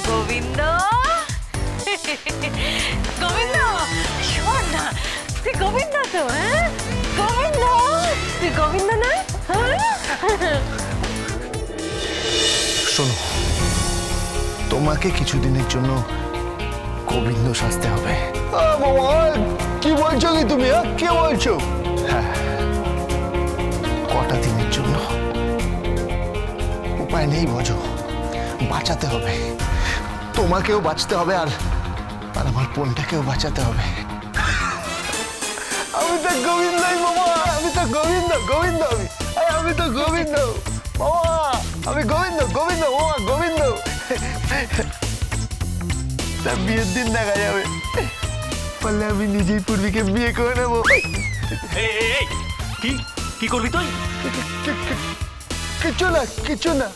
গোবিন্দ গোবিন্দ শোন না, তুই গোবিন্দ তো? হ্যাঁ গোবিন্দ, তুই গোবিন্দ না? শোনো, তোমাকে কিছুদিনের জন্য গোবিন্দ সাজতে হবে। কি বলছো কি তুমি? কি বলছো? হ্যাঁ, কটা দিনের জন্য। উপায় নেই বোঝো, বাঁচাতে হবে। তোমাকেও বাঁচতে হবে, আর আমার বোনটাকেও বাঁচাতে হবে। আমি তো গোবিন্দই বাবা, আমি তো গোবিন্দ, গোবিন্দ আমি তো গোবিন্দ বাবা, আমি গোবিন্দ, গোবিন্দ বাবা, গোবিন্দ। তার বিয়ের দিন দেখা যাবে, পারলে আমি নিজেই পূর্বীকে বিয়ে করে নেবো। কি করবি তুই? কিছু না, কিছু না।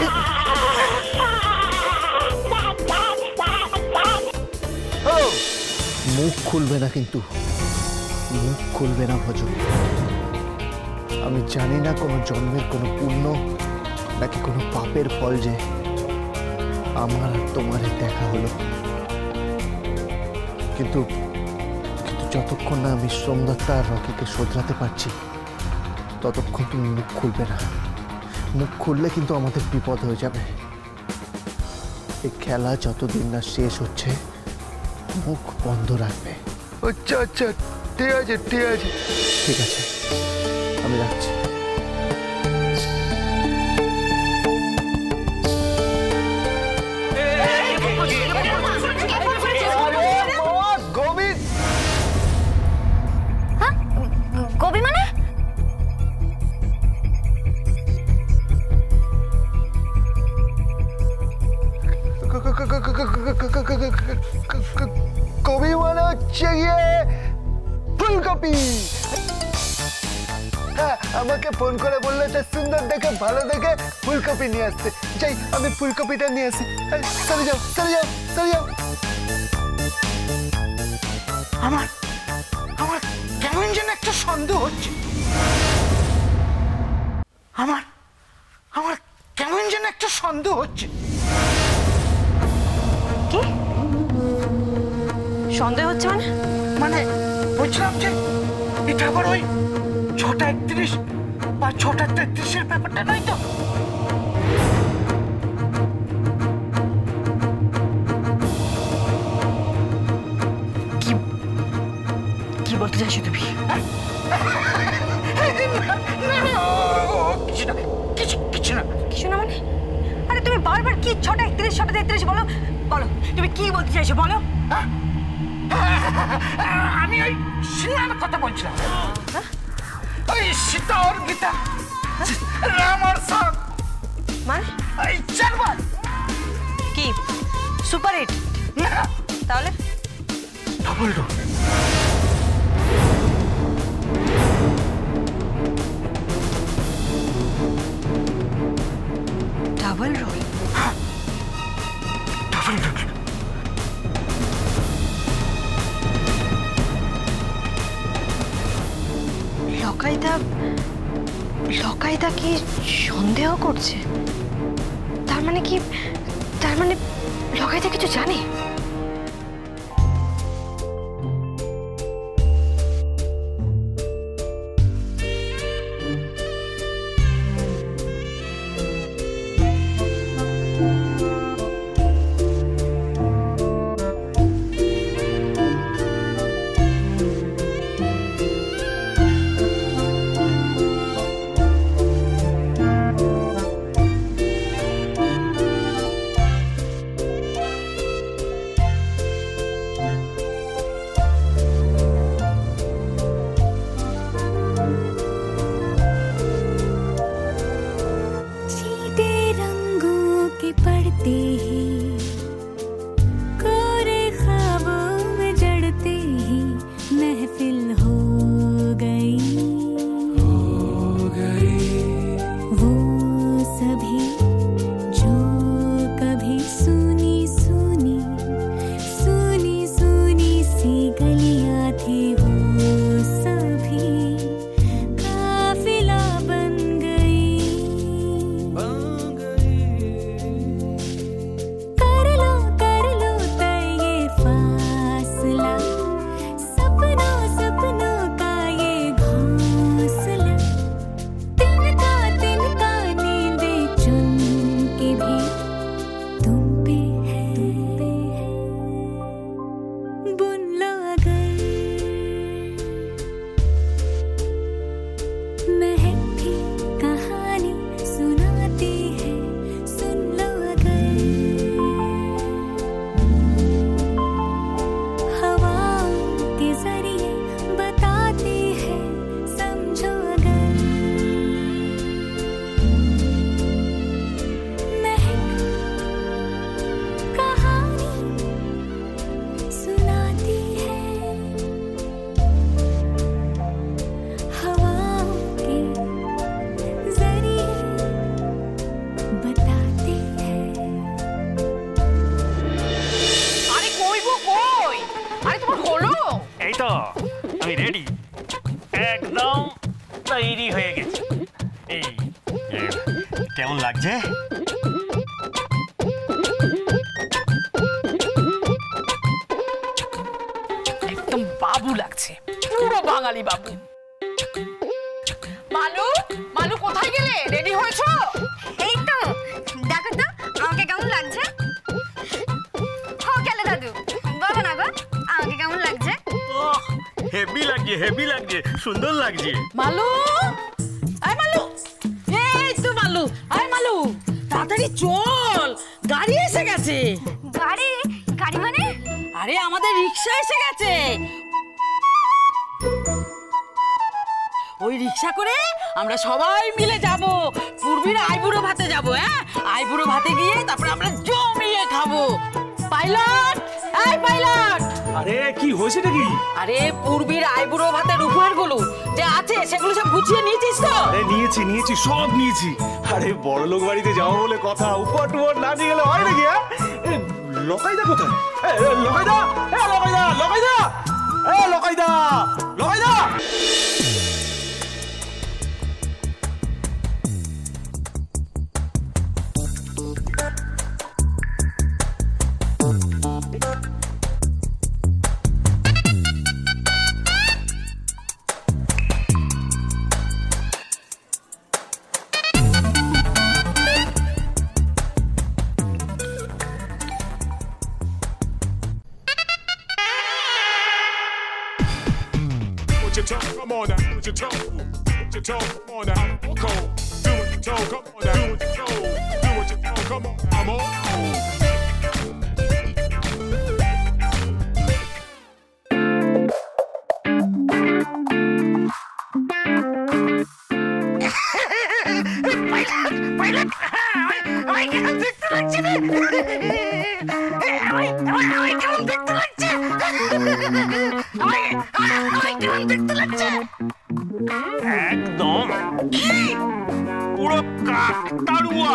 মুখ খুলবে না, কিন্তু মুখ খুলবে না ভজ। আমি জানি না কোনো জন্মের কোনো পুণ্য নাকি কোনো পাপের ফল যে আমার আর তোমার দেখা হলো, কিন্তু যতক্ষণ না আমি সোমদত্তা আর রকিকে শোধরাতে পারছি ততক্ষণ তুমি মুখ খুলবে না। মুখ খুললে কিন্তু আমাদের বিপদ হয়ে যাবে। এই খেলা যতদিন না শেষ হচ্ছে মুখ বন্ধ রাখবে। আচ্ছা আচ্ছা, ঠিক আছে ঠিক আছে ঠিক আছে, আমি রাখছি। কবি মানে? কবি মানে হচ্ছে গিয়ে ফুলকপি। হ্যাঁ, আমাকে ফোন করে বললে যে সুন্দর দেখে ভালো দেখে ফুলকপি নিয়ে আসতে। যাই, আমি ফুলকপিটা নিয়ে আসি। চলে যাও চলে যাও চলে যাও। আমার কেমন যেন একটা সন্দেহ হচ্ছে। আমার কেমন যেন একটা সন্দেহ হচ্ছে। কি সন্দেহ হচ্ছে? মানে বলছিলাম যে এটা আবার ওই 6:31 বা 6:33 ব্যাপারটা নয় তো? কি বলতে চাইছো তুমি? কিছু না মানে? আরে তুমি বারবার কি 6:31 6:33 বলো বলো, তুমি কি বলতে চাইছো বলো? আমি ওই সিনেমার কথা বলছিলাম। ওই সীতা আর গীতা, রাম আর সীতা, মানে এই 4 বার কি সুপার হিট? তাহলে double role. Double role? Double role. লকাইদা কি সন্দেহ করছে? তার মানে লকাইদা কিছু জানে? তো আমি রেডি, একদম তৈরি হয়ে গেছি। এই কেমন লাগছে? একদম বাবু লাগছে, পুরো বাঙালি বাবু। মালু, মালু কোথায় গেলে? রেডি হয়েছো? এই তো দেখো তো আমাকে কেমন লাগছে। ও গেলে দাদু, বলো না গো আমাকে কেমন লাগছে। হেভি লাগছে, হেভি লাগছে, সুন্দর লাগছে। মালু, আয় মালু, এই তো মালু, আয় মালু, তাড়াতাড়ি চল, গাড়ি এসে গেছে। গাড়ি? গাড়ি মানে? আরে আমাদের রিক্সা এসে গেছে। ওই রিক্সা করে আমরা সবাই মিলে যাব পূর্বীর আইবুড়ো ভাতে যাব। হ্যাঁ, আইবুড়ো ভাতে গিয়ে তারপরে আমরা জমিয়ে খাবো। পাইলট, এই পাইলট। আরে কি হয়েছে নাকি? আরে পূর্বীর আইবুড়ো ভাতের উপরের গুলো যে আছে সেগুলো সব গুছিয়ে নিয়েছিস তো? আরে নিয়েছি নিয়েছি, সব নিয়েছি। আরে বড় লোক বাড়িতে যাওয়া বলে কথা, উপর টুপর না নিয়ে গেলে হয় নাকি? লকাইদা কোথায়? লকাইদা, লকাইদা, লকাইদা, লকাইদা, লকাইদা। Come on now, put your toe, come on now, cold. Do what you told, come on now, do what you told, do what you told, come on, I'm on. একদম পুরো কাকতাড়ুয়া।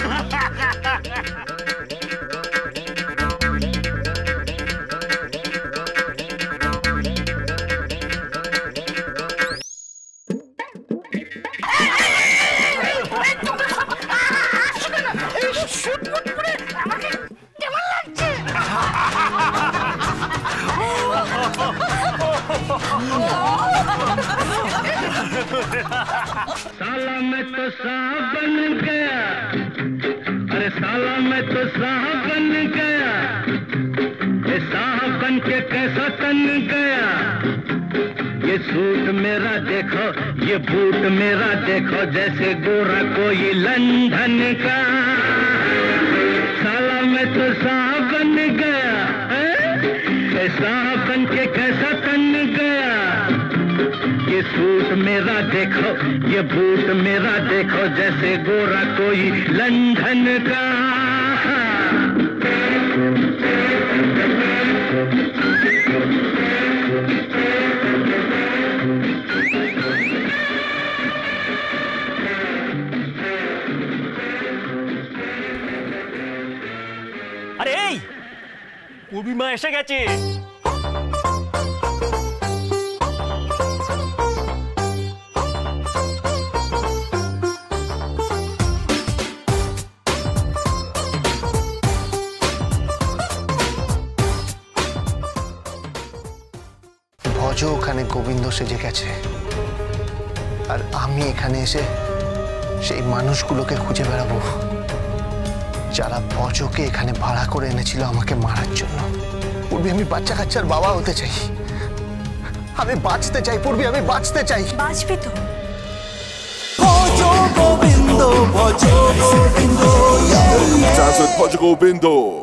साला मैं तो साहब बन गया, अरे साला मैं तो साहब बन गया, ये साहब बन के कैसा तन गया। ये सूट मेरा देखो, ये बूट मेरा देखो, जैसे गोरा कोई लंदन का। साला मैं तो साहब बन गया, ये साहब बन के कैसा तन गया। ये सूट मेरा देखो, ये बूट मेरा देखो, जैसे गोरा कोई लंदन का। আরে এই পূর্বী মা এসে গেছে। ভজ ওখানে গোবিন্দ সেজে গেছে, আর আমি এখানে এসে সেই মানুষগুলোকে খুঁজে বেড়াবো যারা ভজকে এখানে ভাড়া করে এনেছিল আমাকে মারার জন্য। পূর্বী, আমি বাচ্চা কাচ্চার বাবা হতে চাই, আমি বাঁচতে চাই পূর্বী, আমি বাঁচতে চাই। বাঁচবি তো? ভজ গোবিন্দ, ভজ গোবিন্দ, ভজ গোবিন্দ।